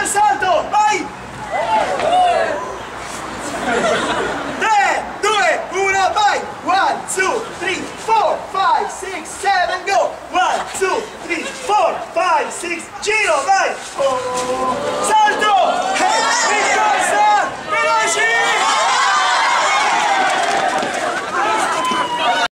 il salto, vai! 3, 2, 1, vai! 1, 2, 3, 4, 5, 6, 7, go! 1, 2, 3, 4, 5, 6, giro!